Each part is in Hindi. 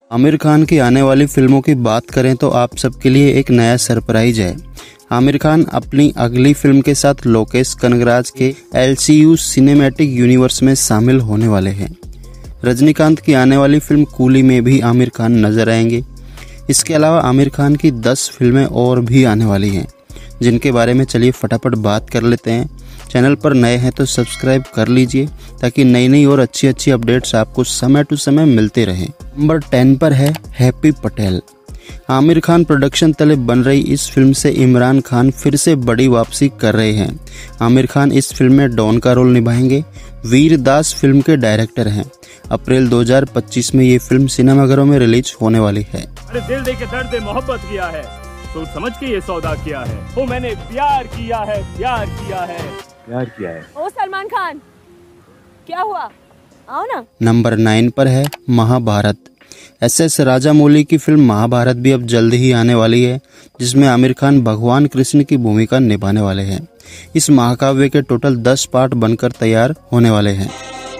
आमिर खान की आने वाली फिल्मों की बात करें तो आप सबके लिए एक नया सरप्राइज है। आमिर खान अपनी अगली फिल्म के साथ लोकेश कनगराज के LCU सिनेमैटिक यूनिवर्स में शामिल होने वाले हैं। रजनीकांत की आने वाली फिल्म कूली में भी आमिर खान नजर आएंगे। इसके अलावा आमिर खान की 10 फिल्में और भी आने वाली हैं, जिनके बारे में चलिए फटाफट बात कर लेते हैं। चैनल पर नए हैं तो सब्सक्राइब कर लीजिए ताकि नई नई और अच्छी अच्छी अपडेट्स आपको समय टू समय मिलते रहें। नंबर 10 पर है हैप्पी पटेल। आमिर खान प्रोडक्शन तले बन रही इस फिल्म से इमरान खान फिर से बड़ी वापसी कर रहे हैं। आमिर खान इस फिल्म में डॉन का रोल निभाएंगे। वीर दास फिल्म के डायरेक्टर हैं। अप्रैल 2025 में ये फिल्म सिनेमाघरों में रिलीज होने वाली है। अरे दिल दे के दर्द दे मोहब्बत किया है, सोच समझ के ये सौदा किया है। वो मैंने प्यार किया है, प्यार किया है, प्यार किया है। ओ सलमान खान, क्या हुआ? आओ ना। नंबर 9 पर है महाभारत। SS राजामौली की फिल्म महाभारत भी अब जल्द ही आने वाली है, जिसमें आमिर खान भगवान कृष्ण की भूमिका निभाने वाले हैं। इस महाकाव्य के टोटल 10 पार्ट बनकर तैयार होने वाले हैं।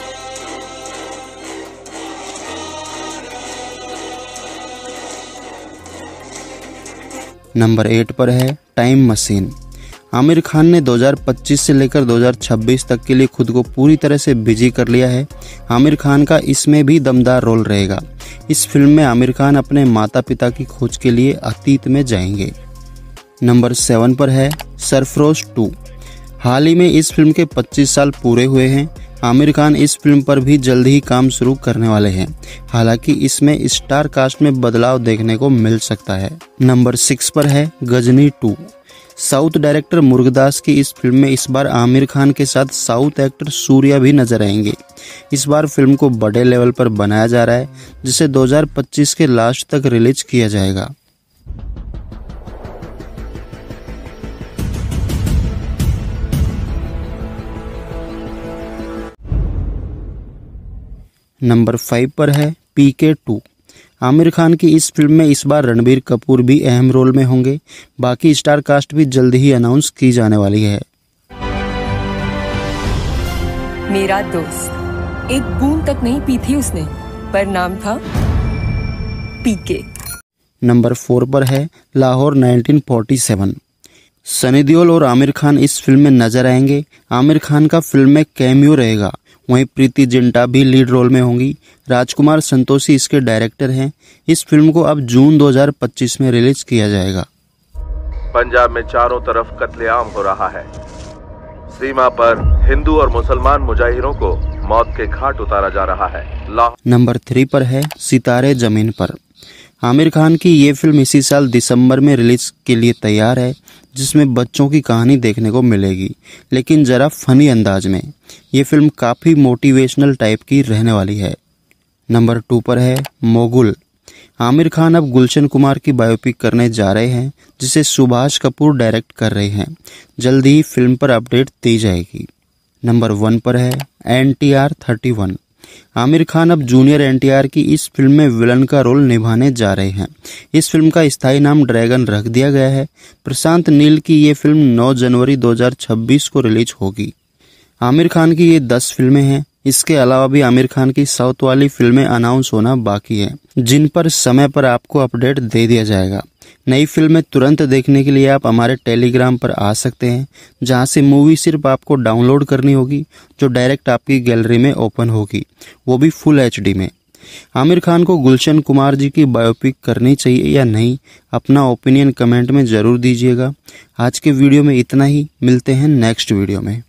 नंबर 8 पर है टाइम मशीन। आमिर खान ने 2025 से लेकर 2026 तक के लिए खुद को पूरी तरह से बिजी कर लिया है। आमिर खान का इसमें भी दमदार रोल रहेगा। इस फिल्म में आमिर खान अपने माता पिता की खोज के लिए अतीत में जाएंगे। नंबर 7 पर है सरफरोश 2। हाल ही में इस फिल्म के 25 साल पूरे हुए हैं। आमिर खान इस फिल्म पर भी जल्द ही काम शुरू करने वाले हैं। हालांकि इसमें स्टार कास्ट में बदलाव देखने को मिल सकता है। नंबर 6 पर है गजनी 2। साउथ डायरेक्टर मुरुगदास की इस फिल्म में इस बार आमिर खान के साथ साउथ एक्टर सूर्या भी नजर आएंगे। इस बार फिल्म को बड़े लेवल पर बनाया जा रहा है, जिसे 2025 के लास्ट तक रिलीज किया जाएगा। नंबर 5 पर है PK 2। आमिर खान की इस फिल्म में इस बार रणबीर कपूर भी अहम रोल में होंगे। बाकी स्टार कास्ट भी जल्द ही अनाउंस की जाने वाली है। मेरा दोस्त एक बूंद तक नहीं पी थी उसने, पर नाम था PK। नंबर 4 पर है लाहौर 1947। सनी देओल और आमिर खान इस फिल्म में नजर आएंगे। आमिर खान का फिल्म में कैमियो रहेगा। वहीं प्रीति जिंटा भी लीड रोल में होंगी। राजकुमार संतोषी इसके डायरेक्टर हैं। इस फिल्म को अब जून 2025 में रिलीज किया जाएगा। पंजाब में चारों तरफ कत्लेआम हो रहा है। सीमा पर हिंदू और मुसलमान मुजाहिरों को मौत के घाट उतारा जा रहा है। नंबर 3 पर है सितारे जमीन पर। आमिर खान की ये फिल्म इसी साल दिसंबर में रिलीज के लिए तैयार है, जिसमें बच्चों की कहानी देखने को मिलेगी, लेकिन जरा फनी अंदाज में। ये फिल्म काफी मोटिवेशनल टाइप की रहने वाली है। नंबर 2 पर है मोगुल। आमिर खान अब गुलशन कुमार की बायोपिक करने जा रहे हैं, जिसे सुभाष कपूर डायरेक्ट कर रहे हैं। जल्द ही फिल्म पर अपडेट दी जाएगी। नंबर 1 पर है NTR 31। आमिर खान अब जूनियर NTR की इस फिल्म में विलन का रोल निभाने जा रहे हैं। इस फिल्म का स्थायी नाम ड्रैगन रख दिया गया है। प्रशांत नील की ये फिल्म 9 जनवरी 2026 को रिलीज होगी। आमिर खान की ये 10 फिल्में हैं। इसके अलावा भी आमिर खान की साउथ वाली फिल्में अनाउंस होना बाकी है, जिन पर समय पर आपको अपडेट दे दिया जाएगा। नई फिल्में तुरंत देखने के लिए आप हमारे टेलीग्राम पर आ सकते हैं, जहां से मूवी सिर्फ आपको डाउनलोड करनी होगी, जो डायरेक्ट आपकी गैलरी में ओपन होगी, वो भी फुल HD में। आमिर खान को गुलशन कुमार जी की बायोपिक करनी चाहिए या नहीं, अपना ओपिनियन कमेंट में जरूर दीजिएगा। आज के वीडियो में इतना ही। मिलते हैं नेक्स्ट वीडियो में।